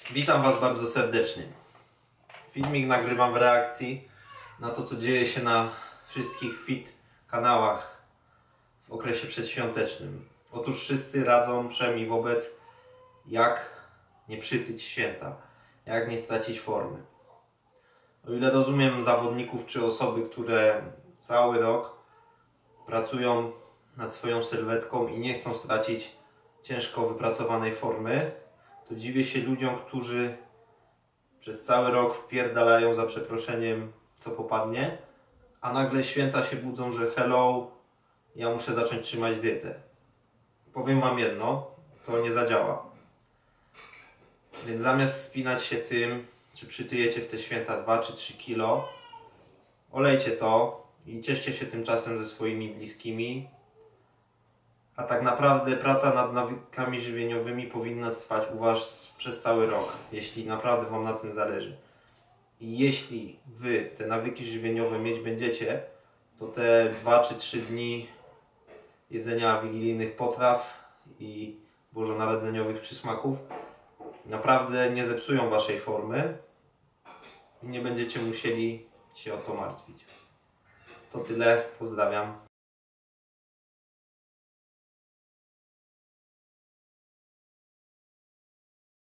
Witam Was bardzo serdecznie. Filmik nagrywam w reakcji na to, co dzieje się na wszystkich fit kanałach w okresie przedświątecznym. Otóż wszyscy radzą wszem i wobec, jak nie przytyć święta, jak nie stracić formy. O ile rozumiem zawodników czy osoby, które cały rok pracują nad swoją sylwetką i nie chcą stracić ciężko wypracowanej formy, to dziwię się ludziom, którzy przez cały rok wpierdalają, za przeproszeniem, co popadnie, a nagle święta się budzą, że hello, ja muszę zacząć trzymać dietę. Powiem Wam jedno, to nie zadziała. Więc zamiast spinać się tym, czy przytyjecie w te święta 2 czy 3 kilo, olejcie to i cieszcie się tymczasem ze swoimi bliskimi. A tak naprawdę praca nad nawykami żywieniowymi powinna trwać u Was przez cały rok, jeśli naprawdę Wam na tym zależy. I jeśli Wy te nawyki żywieniowe mieć będziecie, to te 2 czy 3 dni jedzenia wigilijnych potraw i bożonarodzeniowych przysmaków naprawdę nie zepsują Waszej formy i nie będziecie musieli się o to martwić. To tyle, pozdrawiam.